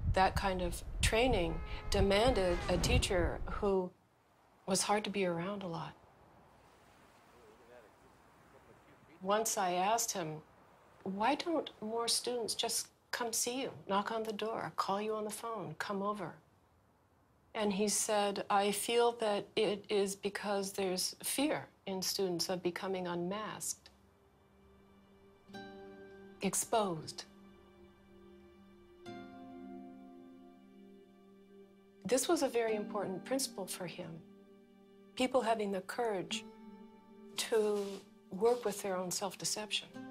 That kind of training demanded a teacher who was hard to be around a lot. Once I asked him, why don't more students just come see you, knock on the door, call you on the phone, come over? And he said, I feel that it is because there's fear in students of becoming unmasked, exposed. This was a very important principle for him. People having the courage to work with their own self-deception.